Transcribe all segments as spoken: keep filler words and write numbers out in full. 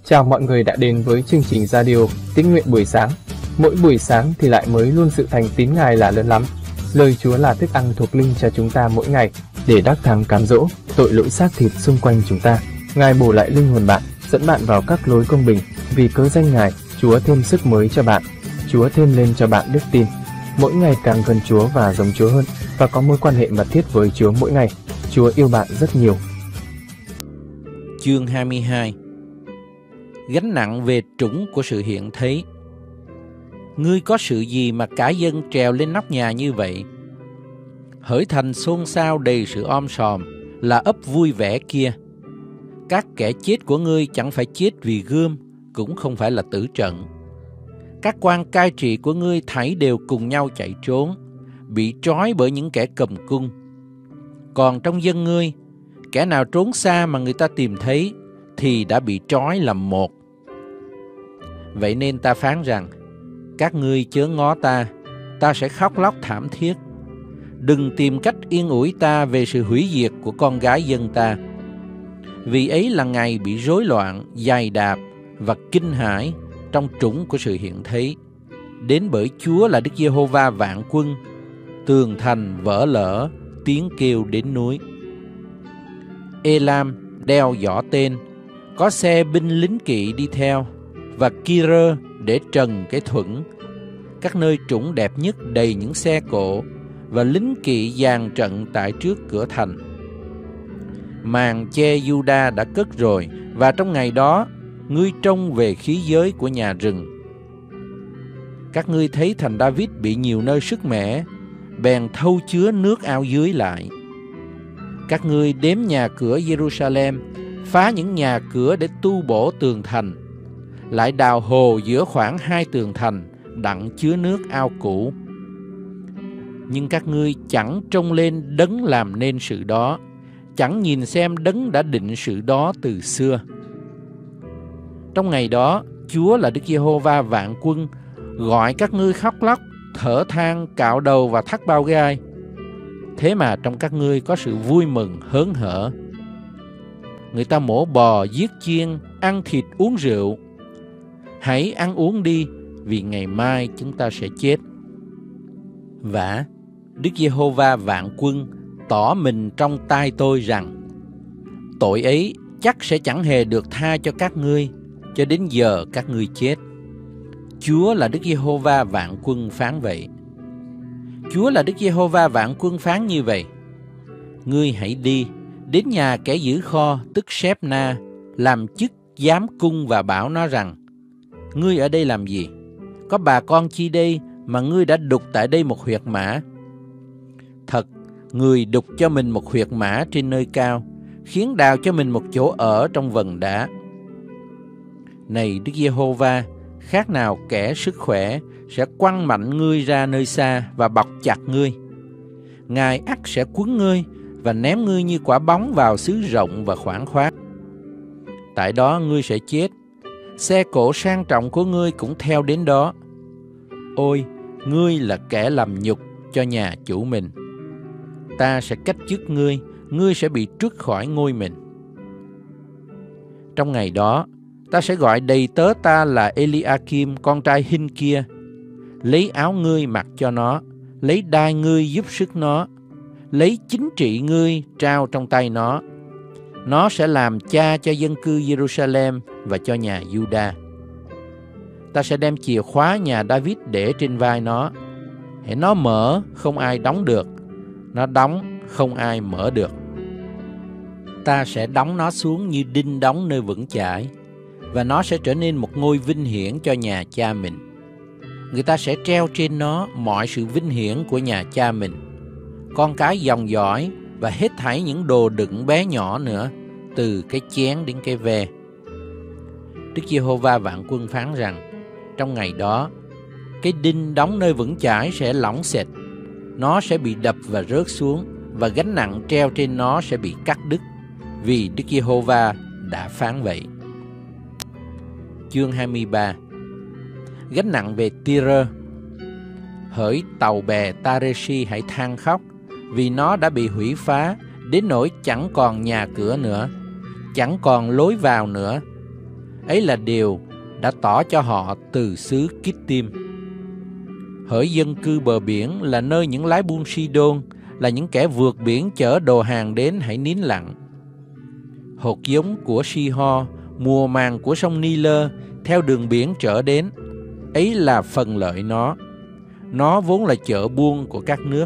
Chào mọi người đã đến với chương trình radio Tín nguyện buổi sáng. Mỗi buổi sáng thì lại mới luôn sự thành tín Ngài là lớn lắm. Lời Chúa là thức ăn thuộc linh cho chúng ta mỗi ngày, để đắc thắng cám dỗ tội lỗi xác thịt xung quanh chúng ta. Ngài bổ lại linh hồn bạn, dẫn bạn vào các lối công bình. Vì cớ danh Ngài, Chúa thêm sức mới cho bạn. Chúa thêm lên cho bạn đức tin. Mỗi ngày càng gần Chúa và giống Chúa hơn, và có mối quan hệ mật thiết với Chúa mỗi ngày. Chúa yêu bạn rất nhiều. Chương hai mươi hai. Gánh nặng về trũng của sự hiện thấy. Ngươi có sự gì mà cả dân trèo lên nóc nhà như vậy? Hỡi thành xôn xao đầy sự om sòm, là ấp vui vẻ kia. Các kẻ chết của ngươi chẳng phải chết vì gươm, cũng không phải là tử trận. Các quan cai trị của ngươi thảy đều cùng nhau chạy trốn, bị trói bởi những kẻ cầm cung. Còn trong dân ngươi, kẻ nào trốn xa mà người ta tìm thấy, thì đã bị trói làm một. Vậy nên ta phán rằng, các ngươi chớ ngó ta, ta sẽ khóc lóc thảm thiết. Đừng tìm cách yên ủi ta về sự hủy diệt của con gái dân ta. Vì ấy là ngày bị rối loạn, dày đạp và kinh hãi trong trũng của sự hiện thấy, đến bởi Chúa là Đức Giê-hô-va vạn quân, tường thành vỡ lở, tiếng kêu đến núi. Ê-lam đeo giỏ tên, có xe binh lính kỵ đi theo, và Ki-rơ để trần cái thuẫn. Các nơi trũng đẹp nhất đầy những xe cộ, và lính kỵ dàn trận tại trước cửa thành. Màn che Giu-đa đã cất rồi, và trong ngày đó, ngươi trông về khí giới của nhà rừng. Các ngươi thấy thành David bị nhiều nơi sứt mẻ, bèn thâu chứa nước ao dưới lại. Các ngươi đếm nhà cửa Jerusalem, phá những nhà cửa để tu bổ tường thành, lại đào hồ giữa khoảng hai tường thành, đặng chứa nước ao cũ. Nhưng các ngươi chẳng trông lên đấng làm nên sự đó, chẳng nhìn xem đấng đã định sự đó từ xưa. Trong ngày đó, Chúa là Đức Giê-hô-va vạn quân gọi các ngươi khóc lóc, thở than, cạo đầu và thắt bao gai. Thế mà trong các ngươi có sự vui mừng hớn hở. Người ta mổ bò, giết chiên, ăn thịt, uống rượu. Hãy ăn uống đi, vì ngày mai chúng ta sẽ chết. Vả, Đức Giê-hô-va vạn quân tỏ mình trong tai tôi rằng, tội ấy chắc sẽ chẳng hề được tha cho các ngươi, cho đến giờ các ngươi chết. Chúa là Đức Giê-hô-va vạn quân phán vậy. Chúa là Đức Giê-hô-va vạn quân phán như vậy: ngươi hãy đi đến nhà kẻ giữ kho, tức Sếp-na, làm chức giám cung, và bảo nó rằng, ngươi ở đây làm gì? Có bà con chi đây mà ngươi đã đục tại đây một huyệt mã? Thật, người đục cho mình một huyệt mã trên nơi cao, khiến đào cho mình một chỗ ở trong vần đá. Này Đức Giê-hô-va, khác nào kẻ sức khỏe sẽ quăng mạnh ngươi ra nơi xa và bọc chặt ngươi. Ngài ắt sẽ quấn ngươi và ném ngươi như quả bóng vào xứ rộng và khoảng khoát. Tại đó ngươi sẽ chết, xe cộ sang trọng của ngươi cũng theo đến đó. Ôi, ngươi là kẻ làm nhục cho nhà chủ mình. Ta sẽ cách chức ngươi, ngươi sẽ bị truất khỏi ngôi mình. Trong ngày đó, ta sẽ gọi đầy tớ ta là Eliakim, con trai Hin-kia, lấy áo ngươi mặc cho nó, lấy đai ngươi giúp sức nó, lấy chính trị ngươi trao trong tay nó. Nó sẽ làm cha cho dân cư Jerusalem và cho nhà Juda. Ta sẽ đem chìa khóa nhà David để trên vai nó. Hễ nó mở, không ai đóng được. Nó đóng, không ai mở được. Ta sẽ đóng nó xuống như đinh đóng nơi vững chãi, và nó sẽ trở nên một ngôi vinh hiển cho nhà cha mình. Người ta sẽ treo trên nó mọi sự vinh hiển của nhà cha mình, con cái dòng dõi và hết thảy những đồ đựng bé nhỏ nữa, từ cái chén đến cái ve. Đức Giê-hô-va vạn quân phán rằng, trong ngày đó, cái đinh đóng nơi vững chãi sẽ lỏng xệt, nó sẽ bị đập và rớt xuống, và gánh nặng treo trên nó sẽ bị cắt đứt, vì Đức Giê-hô-va đã phán vậy. Chương hai mươi ba. Gánh nặng về Ti-rơ. Hỡi tàu bè Ta-rê-si, hãy than khóc, vì nó đã bị hủy phá, đến nỗi chẳng còn nhà cửa nữa, chẳng còn lối vào nữa. Ấy là điều đã tỏ cho họ từ xứ Kittim. Hỡi dân cư bờ biển là nơi những lái buôn Sidon, là những kẻ vượt biển chở đồ hàng đến, hãy nín lặng. Hột giống của Shiho, mùa màng của sông Nile, theo đường biển trở đến, ấy là phần lợi nó. Nó vốn là chợ buôn của các nước.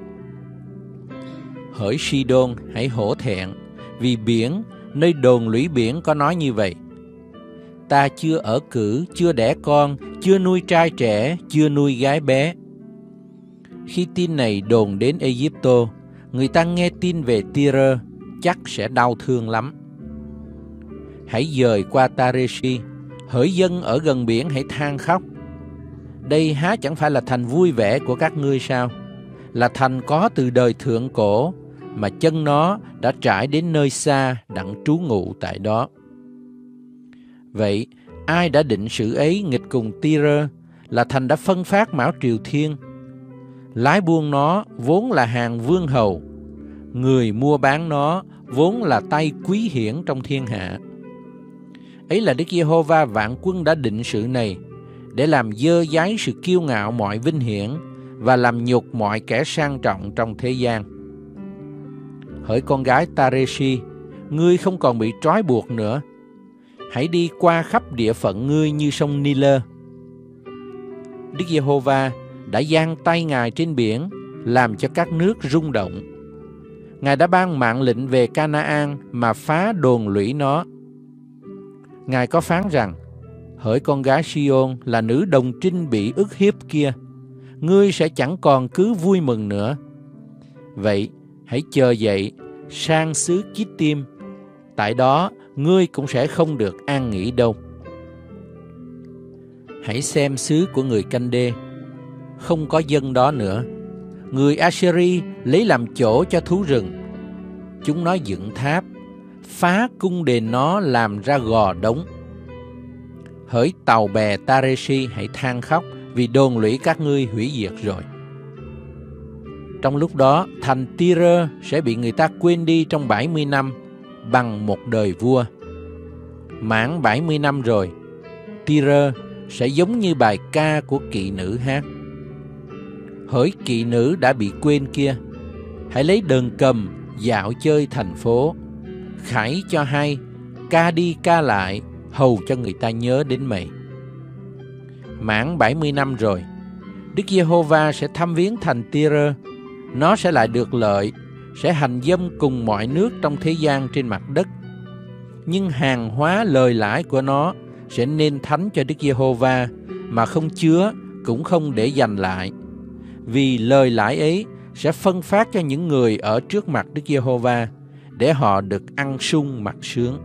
Hỡi Sidon, hãy hổ thẹn, vì biển, nơi đồn lũy biển có nói như vậy: ta chưa ở cử, chưa đẻ con, chưa nuôi trai trẻ, chưa nuôi gái bé. Khi tin này đồn đến Ai-cập, người ta nghe tin về Tyre, chắc sẽ đau thương lắm. Hãy dời qua Tareshi, hỡi dân ở gần biển hãy than khóc. Đây há chẳng phải là thành vui vẻ của các ngươi sao? Là thành có từ đời thượng cổ, mà chân nó đã trải đến nơi xa đặng trú ngụ tại đó. Vậy, ai đã định sự ấy nghịch cùng Tyre, là thành đã phân phát Mão Triều Thiên? Lái buôn nó vốn là hàng vương hầu, người mua bán nó vốn là tay quý hiển trong thiên hạ. Ấy là Đức Giê-hô-va vạn quân đã định sự này, để làm dơ dáy sự kiêu ngạo mọi vinh hiển, và làm nhục mọi kẻ sang trọng trong thế gian. Hỡi con gái Tareshi, ngươi không còn bị trói buộc nữa. Hãy đi qua khắp địa phận ngươi như sông Nile. Đức Giê-hô-va đã giang tay Ngài trên biển, làm cho các nước rung động. Ngài đã ban mạng lệnh về Ca-na-an mà phá đồn lũy nó. Ngài có phán rằng: hỡi con gái Sion là nữ đồng trinh bị ức hiếp kia, ngươi sẽ chẳng còn cứ vui mừng nữa. Vậy hãy chờ dậy sang xứ Kittim, tại đó ngươi cũng sẽ không được an nghỉ đâu. Hãy xem xứ của người Canh-đê, không có dân đó nữa. Người Assyri lấy làm chỗ cho thú rừng. Chúng nó dựng tháp, phá cung đền nó làm ra gò đống. Hỡi tàu bè Tareshi, hãy than khóc, vì đồn lũy các ngươi hủy diệt rồi. Trong lúc đó, thành Tyre sẽ bị người ta quên đi trong bảy mươi năm bằng một đời vua. Mãn bảy mươi năm rồi, Tyre sẽ giống như bài ca của kỵ nữ hát. Hỡi kỵ nữ đã bị quên kia, hãy lấy đờn cầm dạo chơi thành phố, khải cho hay, ca đi ca lại, hầu cho người ta nhớ đến mày. Mãn bảy mươi năm rồi, Đức Giê-hô-va sẽ thăm viếng thành Tyre. Nó sẽ lại được lợi, sẽ hành dâm cùng mọi nước trong thế gian trên mặt đất. Nhưng hàng hóa lời lãi của nó sẽ nên thánh cho Đức Giê-hô-va, mà không chứa cũng không để dành lại. Vì lời lãi ấy sẽ phân phát cho những người ở trước mặt Đức Giê-hô-va, để họ được ăn sung mặc sướng.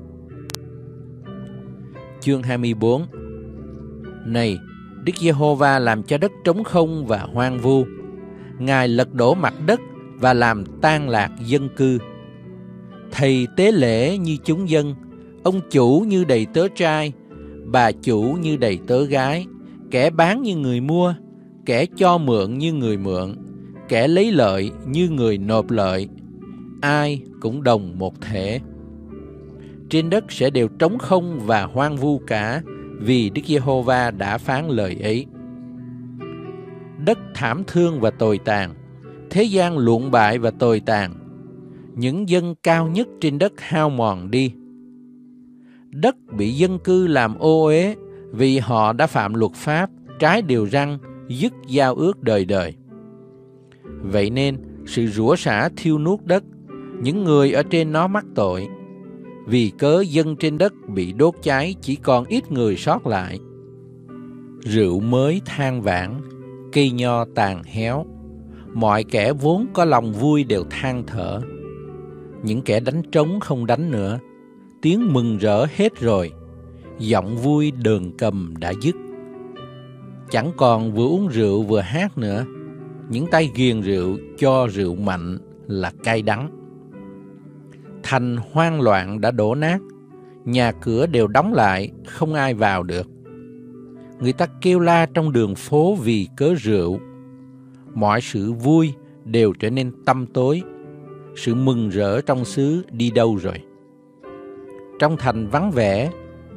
Chương hai mươi bốn. Này, Đức Giê-hô-va làm cho đất trống không và hoang vu. Ngài lật đổ mặt đất và làm tan lạc dân cư. Thầy tế lễ như chúng dân, ông chủ như đầy tớ trai, bà chủ như đầy tớ gái, kẻ bán như người mua, kẻ cho mượn như người mượn, kẻ lấy lợi như người nộp lợi, ai cũng đồng một thể. Trên đất sẽ đều trống không và hoang vu cả, vì Đức Giê-hô-va đã phán lời ấy. Đất thảm thương và tồi tàn, thế gian lụn bại và tồi tàn, những dân cao nhất trên đất hao mòn đi. Đất bị dân cư làm ô uế, vì họ đã phạm luật pháp, trái điều răn, dứt giao ước đời đời. Vậy nên sự rủa xả thiêu nuốt đất, những người ở trên nó mắc tội. Vì cớ dân trên đất bị đốt cháy, chỉ còn ít người sót lại. Rượu mới than vãn, cây nho tàn héo, mọi kẻ vốn có lòng vui đều than thở. Những kẻ đánh trống không đánh nữa, tiếng mừng rỡ hết rồi, giọng vui đờn cầm đã dứt. Chẳng còn vừa uống rượu vừa hát nữa, những tay ghiền rượu cho rượu mạnh là cay đắng. Thành hoang loạn đã đổ nát, nhà cửa đều đóng lại, không ai vào được. Người ta kêu la trong đường phố vì cớ rượu. Mọi sự vui đều trở nên tăm tối, sự mừng rỡ trong xứ đi đâu rồi? Trong thành vắng vẻ,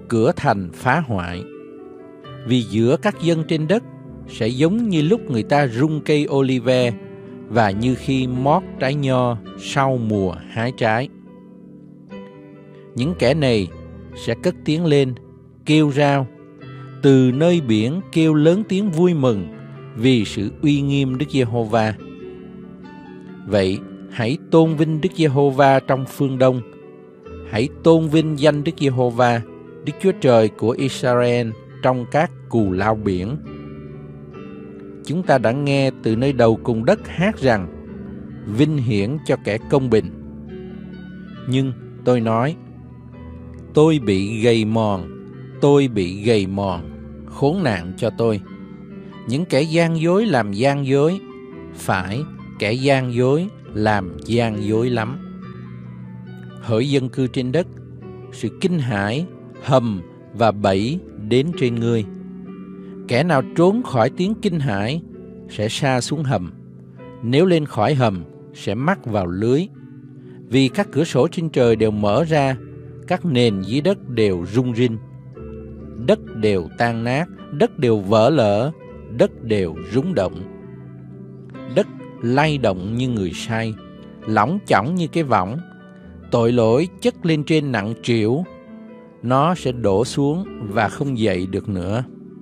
cửa thành phá hoại. Vì giữa các dân trên đất sẽ giống như lúc người ta rung cây olive và như khi mót trái nho sau mùa hái trái. Những kẻ này sẽ cất tiếng lên, kêu rao, từ nơi biển kêu lớn tiếng vui mừng vì sự uy nghiêm Đức Giê-hô-va. Vậy hãy tôn vinh Đức Giê-hô-va trong phương Đông, hãy tôn vinh danh Đức Giê-hô-va, Đức Chúa Trời của Israel trong các cù lao biển. Chúng ta đã nghe từ nơi đầu cùng đất hát rằng, vinh hiển cho kẻ công bình. Nhưng tôi nói, tôi bị gầy mòn, tôi bị gầy mòn, khốn nạn cho tôi. Những kẻ gian dối làm gian dối, phải, kẻ gian dối làm gian dối lắm. Hỡi dân cư trên đất, sự kinh hãi, hầm và bẫy đến trên ngươi. Kẻ nào trốn khỏi tiếng kinh hãi sẽ sa xuống hầm, nếu lên khỏi hầm sẽ mắc vào lưới. Vì các cửa sổ trên trời đều mở ra, các nền dưới đất đều rung rinh. Đất đều tan nát, đất đều vỡ lở, đất đều rung động. Đất lay động như người say, lỏng chỏng như cái võng. Tội lỗi chất lên trên nặng trĩu, nó sẽ đổ xuống và không dậy được nữa.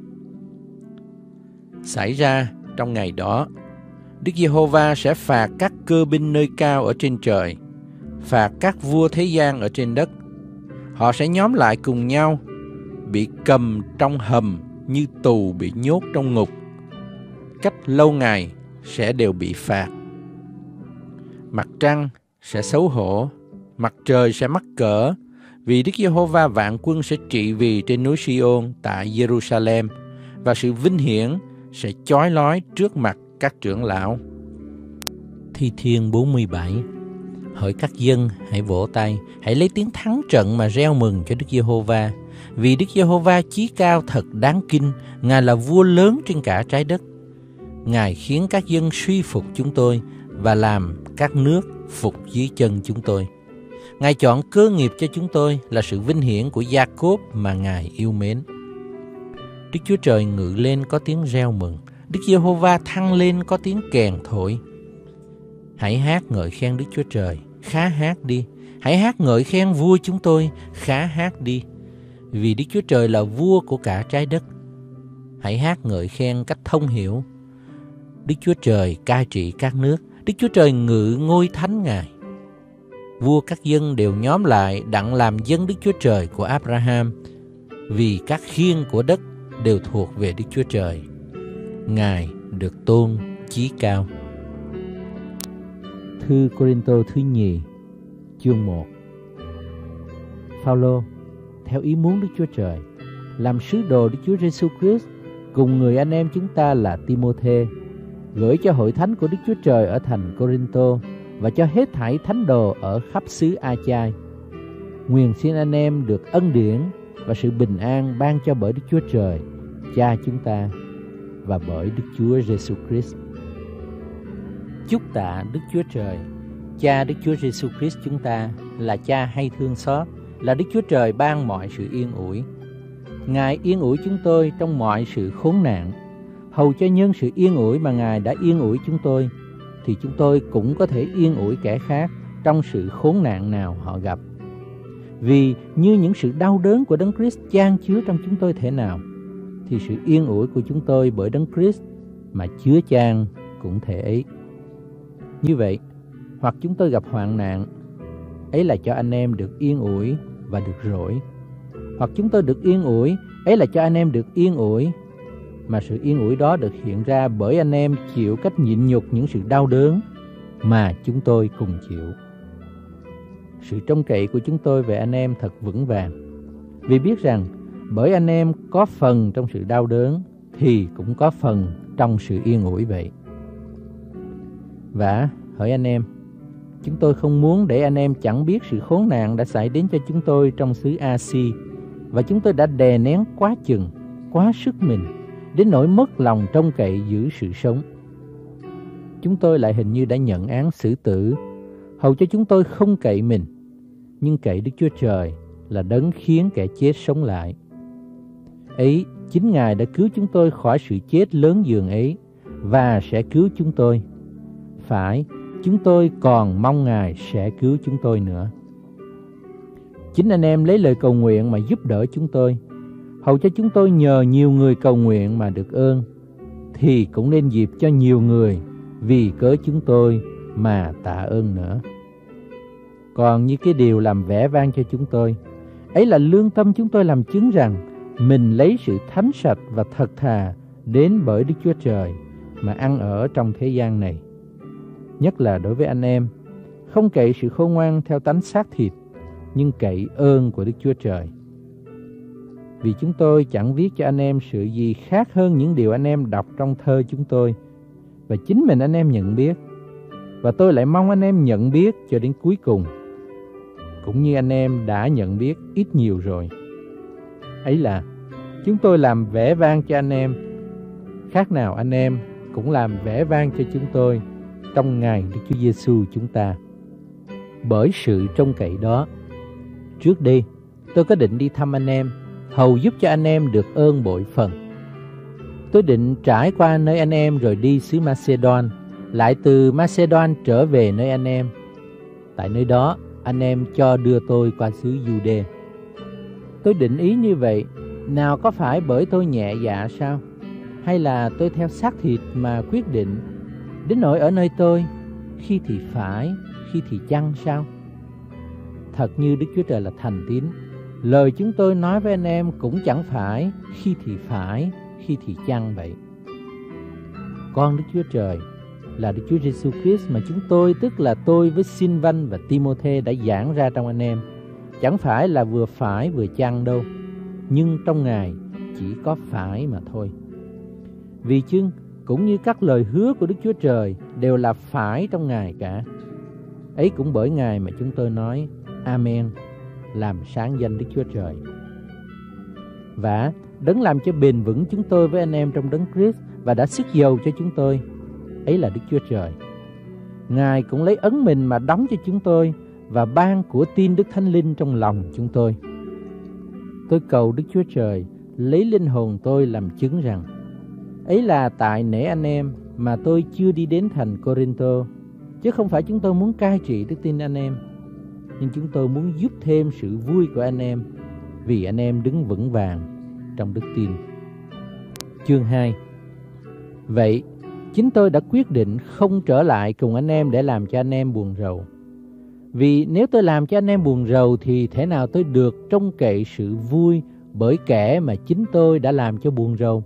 Xảy ra trong ngày đó, Đức Giê-hô-va sẽ phạt các cơ binh nơi cao ở trên trời, phạt các vua thế gian ở trên đất. Họ sẽ nhóm lại cùng nhau, bị cầm trong hầm như tù bị nhốt trong ngục. Cách lâu ngày sẽ đều bị phạt. Mặt trăng sẽ xấu hổ, mặt trời sẽ mắc cỡ, vì Đức Giê-hô-va vạn quân sẽ trị vì trên núi Si-ôn tại Giê-ru-sa-lem, và sự vinh hiển sẽ chói lói trước mặt các trưởng lão. Thi Thiên bốn mươi bảy. Hỡi các dân, hãy vỗ tay, hãy lấy tiếng thắng trận mà reo mừng cho Đức Giê-hô-va, vì Đức Giê-hô-va chí cao thật đáng kinh, Ngài là vua lớn trên cả trái đất. Ngài khiến các dân suy phục chúng tôi và làm các nước phục dưới chân chúng tôi. Ngài chọn cơ nghiệp cho chúng tôi là sự vinh hiển của Gia-cốp mà Ngài yêu mến. Đức Chúa Trời ngự lên có tiếng reo mừng, Đức Giê-hô-va thăng lên có tiếng kèn thổi. Hãy hát ngợi khen Đức Chúa Trời, khá hát đi. Hãy hát ngợi khen vua chúng tôi, khá hát đi. Vì Đức Chúa Trời là vua của cả trái đất. Hãy hát ngợi khen cách thông hiểu. Đức Chúa Trời cai trị các nước, Đức Chúa Trời ngự ngôi thánh Ngài. Vua các dân đều nhóm lại đặng làm dân Đức Chúa Trời của Abraham, vì các khiên của đất đều thuộc về Đức Chúa Trời. Ngài được tôn chí cao. Thư Cô-rinh-tô thứ nhì, chương một. Phao-lô, theo ý muốn Đức Chúa Trời, làm sứ đồ Đức Chúa Giêsu Christ cùng người anh em chúng ta là Ti-mô-thê, gửi cho hội thánh của Đức Chúa Trời ở thành Cô-rinh-tô và cho hết thảy thánh đồ ở khắp xứ A-chai. Nguyện xin anh em được ân điển và sự bình an ban cho bởi Đức Chúa Trời, Cha chúng ta, và bởi Đức Chúa Giêsu Christ. Chúc tạ Đức Chúa Trời, Cha Đức Chúa Giêsu Christ chúng ta, là Cha hay thương xót, là Đức Chúa Trời ban mọi sự yên ủi. Ngài yên ủi chúng tôi trong mọi sự khốn nạn, hầu cho nhân sự yên ủi mà Ngài đã yên ủi chúng tôi, thì chúng tôi cũng có thể yên ủi kẻ khác trong sự khốn nạn nào họ gặp. Vì như những sự đau đớn của Đấng Christ chan chứa trong chúng tôi thể nào, thì sự yên ủi của chúng tôi bởi Đấng Christ mà chứa chan cũng thể ấy. Như vậy, hoặc chúng tôi gặp hoạn nạn, ấy là cho anh em được yên ủi và được rỗi. Hoặc chúng tôi được yên ủi, ấy là cho anh em được yên ủi, mà sự yên ủi đó được hiện ra bởi anh em chịu cách nhịn nhục những sự đau đớn mà chúng tôi cùng chịu. Sự trông cậy của chúng tôi về anh em thật vững vàng, vì biết rằng bởi anh em có phần trong sự đau đớn thì cũng có phần trong sự yên ủi vậy. Và hỡi anh em, chúng tôi không muốn để anh em chẳng biết sự khốn nạn đã xảy đến cho chúng tôi trong xứ A-si, và chúng tôi đã đè nén quá chừng, quá sức mình, đến nỗi mất lòng trông cậy giữ sự sống. Chúng tôi lại hình như đã nhận án xử tử, hầu cho chúng tôi không cậy mình, nhưng cậy Đức Chúa Trời là đấng khiến kẻ chết sống lại. Ấy, chính Ngài đã cứu chúng tôi khỏi sự chết lớn dường ấy và sẽ cứu chúng tôi. Phải, chúng tôi còn mong Ngài sẽ cứu chúng tôi nữa. Chính anh em lấy lời cầu nguyện mà giúp đỡ chúng tôi, hầu cho chúng tôi nhờ nhiều người cầu nguyện mà được ơn, thì cũng nên dịp cho nhiều người vì cớ chúng tôi mà tạ ơn nữa. Còn như cái điều làm vẻ vang cho chúng tôi, ấy là lương tâm chúng tôi làm chứng rằng mình lấy sự thánh sạch và thật thà đến bởi Đức Chúa Trời mà ăn ở trong thế gian này. Nhất là đối với anh em, không cậy sự khôn ngoan theo tánh xác thịt, nhưng cậy ơn của Đức Chúa Trời. Vì chúng tôi chẳng viết cho anh em sự gì khác hơn những điều anh em đọc trong thơ chúng tôi, và chính mình anh em nhận biết, và tôi lại mong anh em nhận biết cho đến cuối cùng, cũng như anh em đã nhận biết ít nhiều rồi. Ấy là chúng tôi làm vẻ vang cho anh em, khác nào anh em cũng làm vẻ vang cho chúng tôi trong ngày Đức Chúa Giêsu chúng ta. Bởi sự trông cậy đó, trước đây tôi có định đi thăm anh em, hầu giúp cho anh em được ơn bội phần. Tôi định trải qua nơi anh em rồi đi xứ Macedon, lại từ Macedon trở về nơi anh em. Tại nơi đó, anh em cho đưa tôi qua xứ Giu-đê. Tôi định ý như vậy, nào có phải bởi tôi nhẹ dạ sao? Hay là tôi theo xác thịt mà quyết định, đến nỗi ở nơi tôi, khi thì phải, khi thì chăng sao? Thật như Đức Chúa Trời là thành tín, lời chúng tôi nói với anh em cũng chẳng phải khi thì phải, khi thì chăng vậy. Con Đức Chúa Trời là Đức Chúa Giêsu Christ mà chúng tôi, tức là tôi với Sin-văn và Ti-mô-thê đã giảng ra trong anh em, chẳng phải là vừa phải vừa chăng đâu, nhưng trong Ngài chỉ có phải mà thôi. Vì chưng cũng như các lời hứa của Đức Chúa Trời đều là phải trong Ngài cả. Ấy cũng bởi Ngài mà chúng tôi nói Amen, làm sáng danh Đức Chúa Trời. Và đấng làm cho bền vững chúng tôi với anh em trong đấng Christ và đã sức dầu cho chúng tôi, ấy là Đức Chúa Trời. Ngài cũng lấy ấn mình mà đóng cho chúng tôi và ban của tin Đức Thánh Linh trong lòng chúng tôi. Tôi cầu Đức Chúa Trời lấy linh hồn tôi làm chứng rằng, ấy là tại nể anh em mà tôi chưa đi đến thành Cô-rinh-tô, chứ không phải chúng tôi muốn cai trị đức tin anh em, nhưng chúng tôi muốn giúp thêm sự vui của anh em, vì anh em đứng vững vàng trong đức tin. Chương hai. Vậy, chính tôi đã quyết định không trở lại cùng anh em để làm cho anh em buồn rầu. Vì nếu tôi làm cho anh em buồn rầu thì thế nào tôi được trông cậy sự vui bởi kẻ mà chính tôi đã làm cho buồn rầu.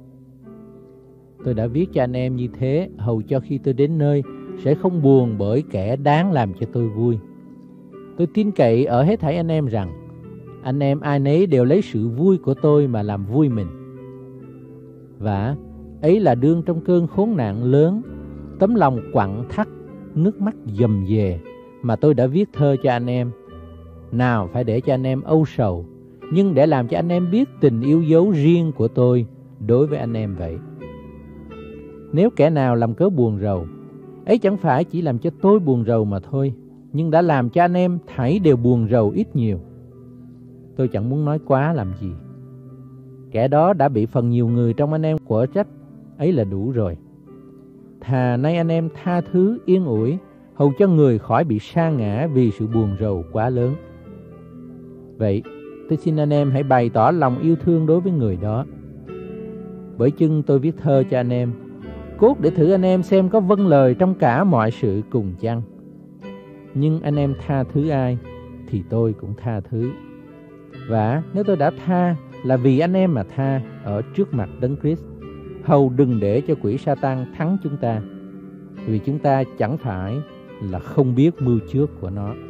Tôi đã viết cho anh em như thế, hầu cho khi tôi đến nơi sẽ không buồn bởi kẻ đáng làm cho tôi vui. Tôi tin cậy ở hết thảy anh em rằng anh em ai nấy đều lấy sự vui của tôi mà làm vui mình. Và ấy là đương trong cơn khốn nạn lớn, tấm lòng quặn thắt, nước mắt dầm dề mà tôi đã viết thơ cho anh em. Nào phải để cho anh em âu sầu, nhưng để làm cho anh em biết tình yêu dấu riêng của tôi đối với anh em vậy. Nếu kẻ nào làm cớ buồn rầu, ấy chẳng phải chỉ làm cho tôi buồn rầu mà thôi, nhưng đã làm cho anh em thảy đều buồn rầu ít nhiều. Tôi chẳng muốn nói quá làm gì. Kẻ đó đã bị phần nhiều người trong anh em quở trách, ấy là đủ rồi. Thà nay anh em tha thứ yên ủi, hầu cho người khỏi bị sa ngã vì sự buồn rầu quá lớn. Vậy, tôi xin anh em hãy bày tỏ lòng yêu thương đối với người đó. Bởi chưng tôi viết thơ cho anh em, cốt để thử anh em xem có vâng lời trong cả mọi sự cùng chăng. Nhưng anh em tha thứ ai, thì tôi cũng tha thứ. Và nếu tôi đã tha là vì anh em mà tha ở trước mặt đấng Christ, hầu đừng để cho quỷ Sa-tan thắng chúng ta, vì chúng ta chẳng phải là không biết mưu trước của nó.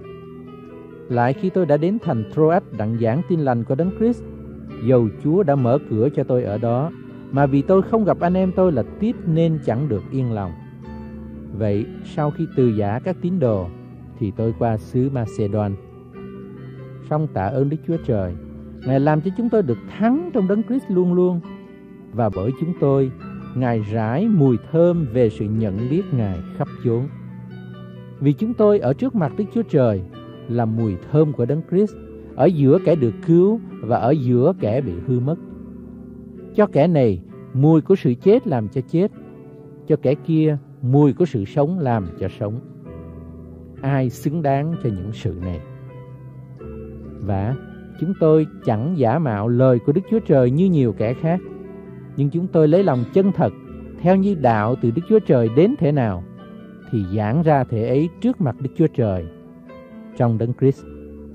Lại khi tôi đã đến thành Troas đặng giảng tin lành của đấng Christ, dầu Chúa đã mở cửa cho tôi ở đó, mà vì tôi không gặp anh em tôi là tiếc nên chẳng được yên lòng. Vậy sau khi từ giã các tín đồ, thì tôi qua xứ Macedon. Song tạ ơn Đức Chúa Trời, Ngài làm cho chúng tôi được thắng trong đấng Christ luôn luôn, và bởi chúng tôi, Ngài rải mùi thơm về sự nhận biết Ngài khắp chốn. Vì chúng tôi ở trước mặt Đức Chúa Trời là mùi thơm của đấng Christ, ở giữa kẻ được cứu và ở giữa kẻ bị hư mất. Cho kẻ này mùi của sự chết làm cho chết, cho kẻ kia mùi của sự sống làm cho sống. Ai xứng đáng cho những sự này? Và chúng tôi chẳng giả mạo lời của Đức Chúa Trời như nhiều kẻ khác, nhưng chúng tôi lấy lòng chân thật, theo như đạo từ Đức Chúa Trời đến thể nào, thì giảng ra thể ấy trước mặt Đức Chúa Trời trong Đấng Christ.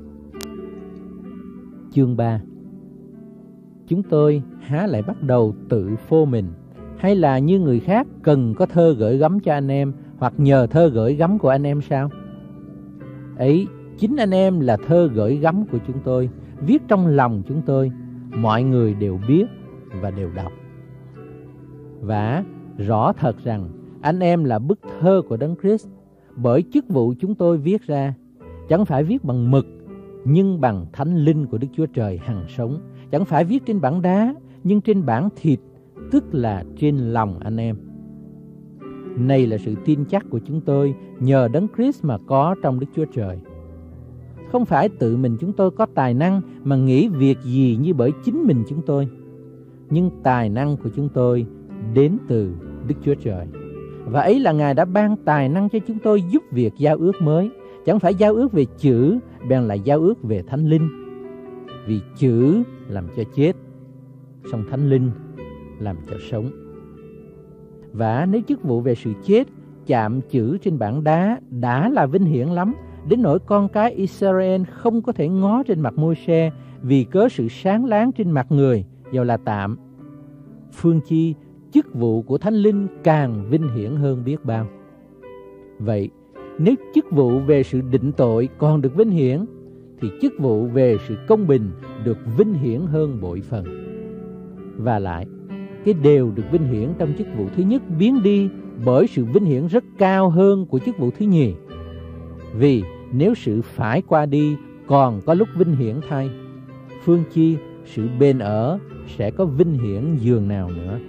Chương ba. Chúng tôi há lại bắt đầu tự phô mình, hay là như người khác cần có thơ gửi gắm cho anh em, hoặc nhờ thơ gửi gắm của anh em sao? Ấy, chính anh em là thơ gửi gắm của chúng tôi, viết trong lòng chúng tôi, mọi người đều biết và đều đọc. Và rõ thật rằng anh em là bức thơ của Đấng Christ, bởi chức vụ chúng tôi viết ra, chẳng phải viết bằng mực, nhưng bằng Thánh Linh của Đức Chúa Trời hằng sống, chẳng phải viết trên bảng đá, nhưng trên bảng thịt, tức là trên lòng anh em. Này là sự tin chắc của chúng tôi nhờ Đấng Christ mà có trong Đức Chúa Trời. Không phải tự mình chúng tôi có tài năng mà nghĩ việc gì như bởi chính mình chúng tôi, nhưng tài năng của chúng tôi đến từ Đức Chúa Trời. Và ấy là Ngài đã ban tài năng cho chúng tôi giúp việc giao ước mới, chẳng phải giao ước về chữ, bèn là giao ước về Thánh Linh. Vì chữ làm cho chết, song Thánh Linh làm cho sống. Và nếu chức vụ về sự chết chạm chữ trên bảng đá đã là vinh hiển lắm, đến nỗi con cái Israel không có thể ngó trên mặt Môi-se vì cớ sự sáng láng trên mặt người, dầu là tạm, phương chi chức vụ của Thánh Linh càng vinh hiển hơn biết bao. Vậy nếu chức vụ về sự định tội còn được vinh hiển, thì chức vụ về sự công bình được vinh hiển hơn bội phần. Và lại, cái đều được vinh hiển trong chức vụ thứ nhất biến đi bởi sự vinh hiển rất cao hơn của chức vụ thứ nhì. Vì nếu sự phải qua đi còn có lúc vinh hiển thay, phương chi sự bền ở sẽ có vinh hiển dường nào nữa.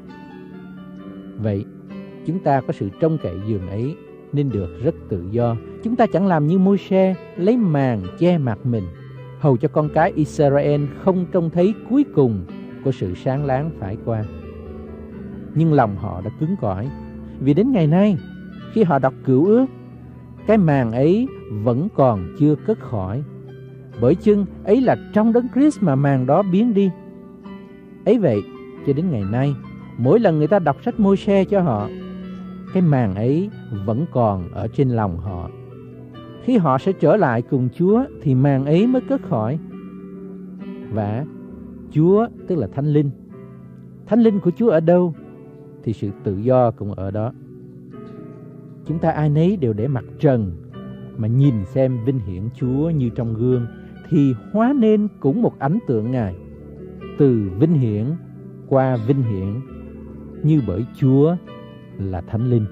Vậy, chúng ta có sự trông cậy dường ấy nên được rất tự do. Chúng ta chẳng làm như Môi-se lấy màn che mặt mình, hầu cho con cái Israel không trông thấy cuối cùng của sự sáng láng phải qua. Nhưng lòng họ đã cứng cỏi, vì đến ngày nay, khi họ đọc Cựu Ước, cái màn ấy vẫn còn chưa cất khỏi. Bởi chưng ấy là trong Đấng Christ mà màn đó biến đi. Ấy vậy, cho đến ngày nay, mỗi lần người ta đọc sách Môi-se cho họ, cái màn ấy vẫn còn ở trên lòng họ. Khi họ sẽ trở lại cùng Chúa thì màn ấy mới cất khỏi. Và Chúa tức là Thánh Linh. Thánh Linh của Chúa ở đâu thì sự tự do cũng ở đó. Chúng ta ai nấy đều để mặt trần mà nhìn xem vinh hiển Chúa như trong gương, thì hóa nên cũng một ảnh tượng Ngài, từ vinh hiển qua vinh hiển, như bởi Chúa là Thánh Linh.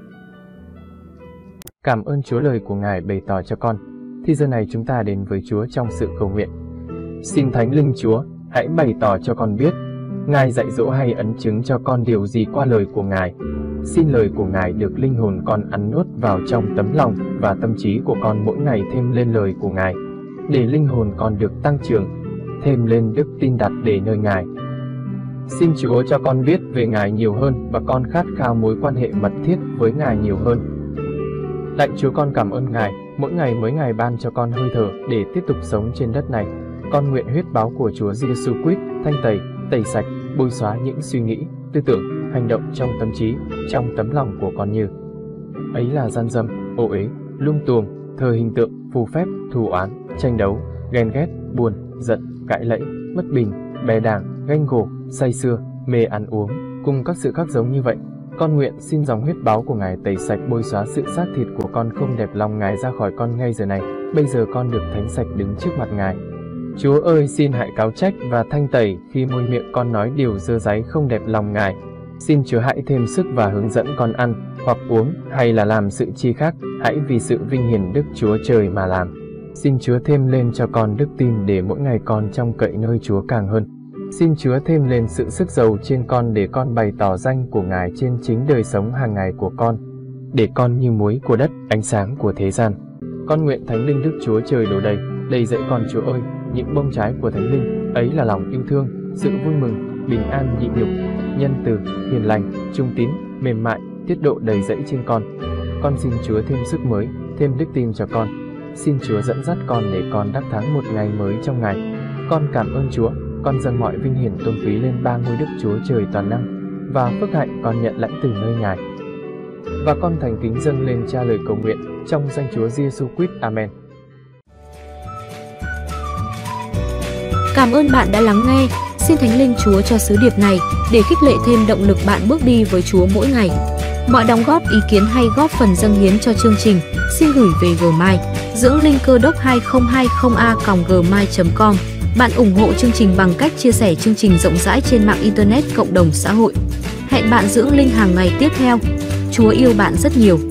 Cảm ơn Chúa lời của Ngài bày tỏ cho con. Thì giờ này chúng ta đến với Chúa trong sự cầu nguyện. Xin Thánh Linh Chúa, hãy bày tỏ cho con biết, Ngài dạy dỗ hay ấn chứng cho con điều gì qua lời của Ngài. Xin lời của Ngài được linh hồn con ăn nuốt vào trong tấm lòng và tâm trí của con mỗi ngày thêm lên lời của Ngài, để linh hồn con được tăng trưởng, thêm lên đức tin đặt để nơi Ngài. Xin Chúa cho con biết về Ngài nhiều hơn và con khát khao mối quan hệ mật thiết với Ngài nhiều hơn. Lạy Chúa, con cảm ơn Ngài, mỗi ngày mỗi ngày ban cho con hơi thở để tiếp tục sống trên đất này. Con nguyện huyết báo của Chúa Giêsu Christ thanh tẩy, tẩy sạch, bôi xóa những suy nghĩ, tư tưởng, hành động trong tâm trí, trong tấm lòng của con như ấy là gian dâm, ô uế, lung tuồng, thờ hình tượng, phù phép, thù oán, tranh đấu, ghen ghét, buồn, giận, cãi lẫy, bất bình, bè đảng, ganh gổ, say sưa, mê ăn uống, cùng các sự khác giống như vậy. Con nguyện xin dòng huyết báo của Ngài tẩy sạch, bôi xóa sự xác thịt của con không đẹp lòng Ngài ra khỏi con ngay giờ này. Bây giờ con được thánh sạch đứng trước mặt Ngài. Chúa ơi, xin hãy cáo trách và thanh tẩy khi môi miệng con nói điều dơ dáy không đẹp lòng Ngài. Xin Chúa hãy thêm sức và hướng dẫn con ăn, hoặc uống, hay là làm sự chi khác, hãy vì sự vinh hiển Đức Chúa Trời mà làm. Xin Chúa thêm lên cho con đức tin để mỗi ngày con trông cậy nơi Chúa càng hơn. Xin Chúa thêm lên sự sức giàu trên con để con bày tỏ danh của Ngài trên chính đời sống hàng ngày của con, để con như muối của đất, ánh sáng của thế gian. Con nguyện Thánh Linh Đức Chúa Trời đổ đầy, đầy dẫy con Chúa ơi, những bông trái của Thánh Linh, ấy là lòng yêu thương, sự vui mừng, bình an nhịn nhục, nhân từ, hiền lành, trung tín, mềm mại, tiết độ đầy dẫy trên con. Con xin Chúa thêm sức mới, thêm đức tin cho con. Xin Chúa dẫn dắt con để con đắc thắng một ngày mới trong Ngài. Con cảm ơn Chúa, con dâng mọi vinh hiển tôn quý lên ba ngôi Đức Chúa Trời toàn năng, và phước hạnh con nhận lãnh từ nơi Ngài. Và con thành kính dâng lên Cha lời cầu nguyện trong danh Chúa Giêsu Christ. Amen. Cảm ơn bạn đã lắng nghe. Xin Thánh Linh Chúa cho sứ điệp này để khích lệ thêm động lực bạn bước đi với Chúa mỗi ngày. Mọi đóng góp, ý kiến hay góp phần dâng hiến cho chương trình xin gửi về Gmail dưỡng linh cơ đốc hai không hai không a còng gmail chấm com. Bạn ủng hộ chương trình bằng cách chia sẻ chương trình rộng rãi trên mạng Internet, cộng đồng xã hội. Hẹn bạn dưỡng linh hàng ngày tiếp theo. Chúa yêu bạn rất nhiều.